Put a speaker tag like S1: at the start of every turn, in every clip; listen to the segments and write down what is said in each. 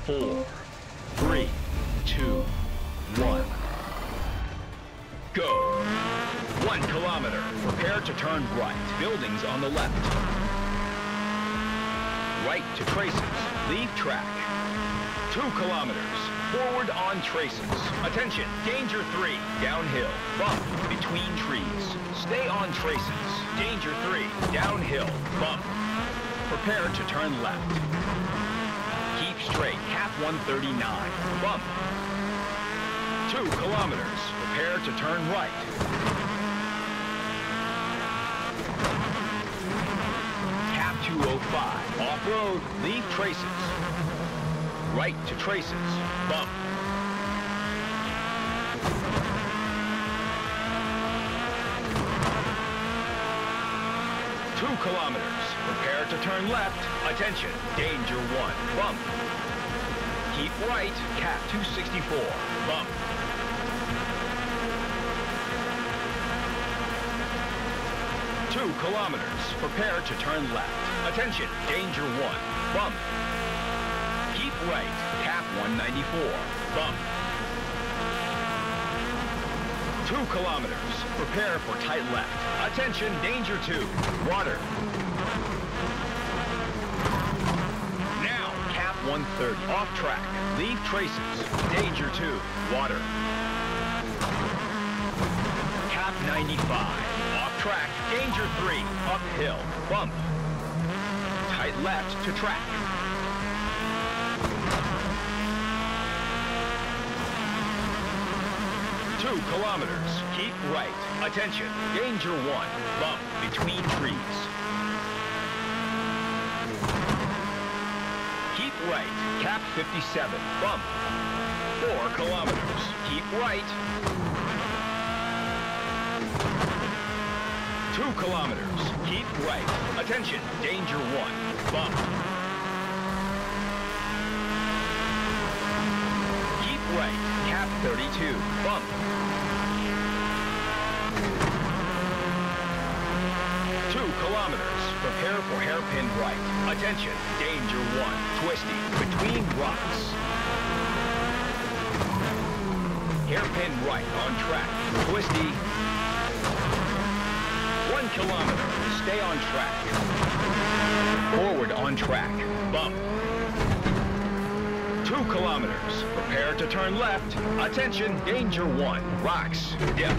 S1: 4, 3, 2, 1. Go. 1 kilometer. Prepare to turn right. Buildings on the left. Right to traces. Leave track. 2 kilometers. Forward on traces. Attention. Danger 3. Downhill. Bump. Between trees. Stay on traces. Danger 3. Downhill. Bump. Prepare to turn left. Keep straight. Cap 139. Bump. 2 kilometers. Prepare to turn right. Cap 205. Off-road. Leave traces. Right to traces. Bump. 2 kilometers. Prepare to turn left. Attention. Danger 1. Bump. Keep right. Cap 264. Bump. 2 kilometers. Prepare to turn left. Attention. Danger 1. Bump. Keep right. Cap 194. Bump. 2 kilometers. Prepare for tight left. Attention. Danger 2. Water. Now, cap 130. Off track. Leave traces. Danger 2. Water. Cap 95. Off track. Danger 3. Uphill. Bump. Tight left to track. 2 kilometers. Keep right. Attention. Danger 1. Bump. Between trees. Keep right. Cap 57. Bump. 4 kilometers. Keep right. 2 kilometers. Keep right. Attention. Danger 1. Bump. Keep right. Cap 32. Bump. 2 kilometers. Prepare for hairpin right. Attention. Danger 1. Twisty. Between rocks. Hairpin right on track. Twisty. 1 kilometer. Stay on track. Forward on track. Bump. 2 kilometers. Prepare to turn left. Attention. Danger 1. Rocks. Dip.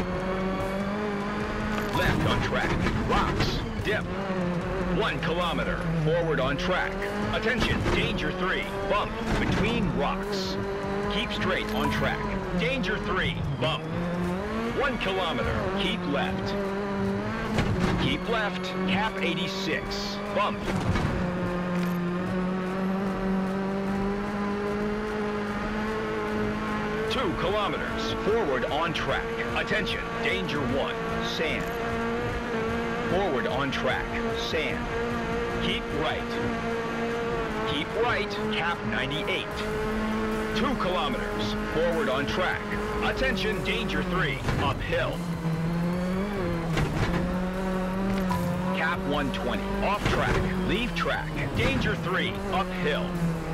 S1: Left on track. Rocks. Dip. 1 kilometer. Forward on track. Attention. Danger 3. Bump. Between rocks. Keep straight on track. Danger 3. Bump. 1 kilometer. Keep left. Keep left. Cap 86. Bump. 2 kilometers. Forward on track. Attention. Danger 1. Sand. Forward on track. Sand. Keep right. Keep right. Cap 98. 2 kilometers. Forward on track. Attention. Danger 3. Uphill. Cap 120. Off track. Leave track. Danger 3. Uphill.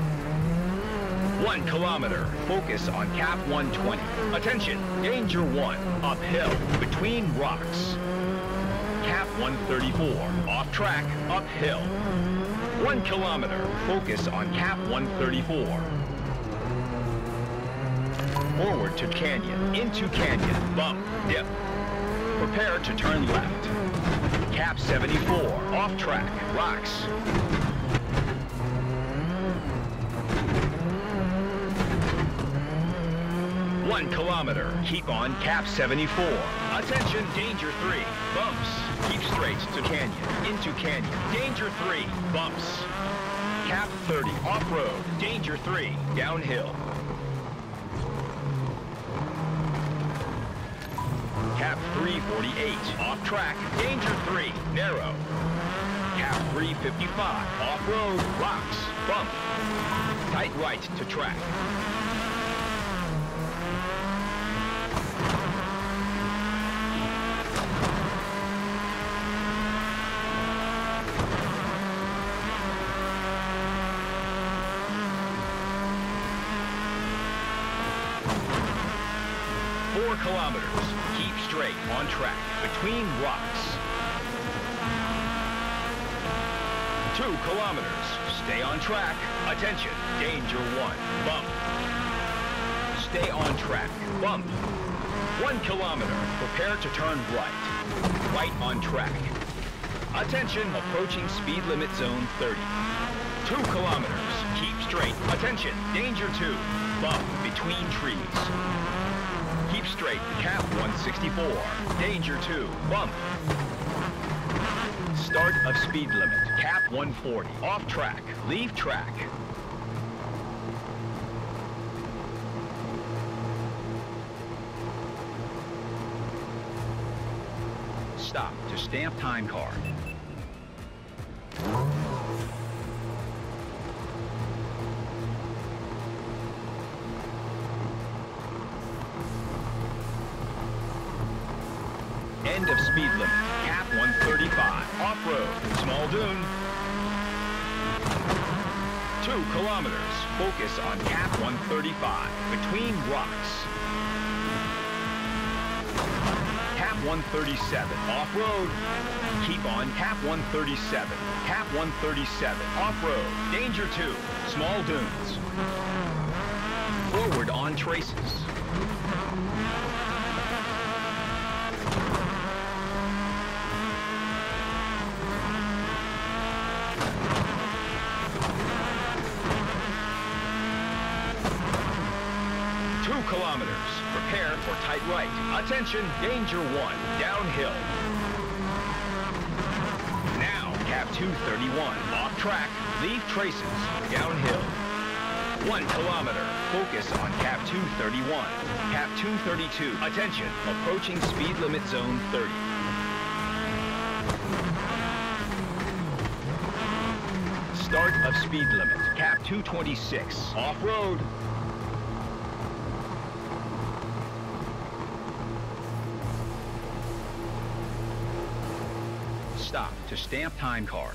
S1: 1 kilometer. Focus on cap 120. Attention. Danger 1. Uphill. Between rocks. Cap 134. Off track. Uphill. 1 kilometer. Focus on cap 134. Forward to canyon. Into canyon. Bump. Dip. Prepare to turn left. Cap 74. Off track. Rocks. 1 kilometer. Keep on cap 74. Attention, danger 3. Bumps. Keep straight to canyon. Into canyon. Danger 3. Bumps. Cap 30. Off-road. Danger 3. Downhill. Cap 348. Off track. Danger 3. Narrow. Cap 355. Off-road. Rocks. Bump. Tight right to track. kilometers. Keep straight on track between rocks. 2 kilometers. Stay on track. Attention, danger 1. Bump. Stay on track. Bump. 1 kilometer. Prepare to turn right. Right on track. Attention, approaching speed limit zone 30. 2 kilometers. Keep straight. Attention, danger 2. Bump between trees. Keep straight. Cap 164. Danger 2. Bump. Start of speed limit. Cap 140. Off track. Leave track. Stop to stamp time card. End of speed limit. Cap 135. Off-road. Small dune. 2 kilometers. Focus on cap 135. Between rocks. Cap 137. Off-road. Keep on cap 137. Cap 137. Off-road. Danger 2. Small dunes. Forward on traces. Kilometers. Prepare for tight right. Attention, danger 1. Downhill. Now, cap 231. Off track. Leave traces. Downhill. 1 kilometer. Focus on cap 231. Cap 232. Attention, approaching speed limit zone 30. Start of speed limit. Cap 226. Off-road. Stop to stamp time card.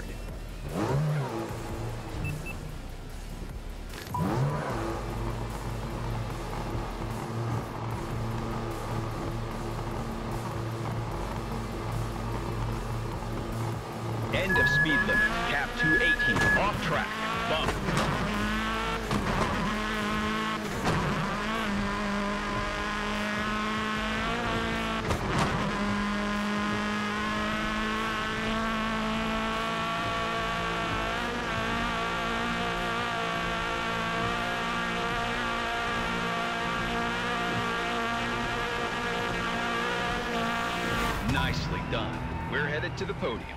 S1: End of speed limit. Cap 218. Off track. Bump. Nicely done. We're headed to the podium.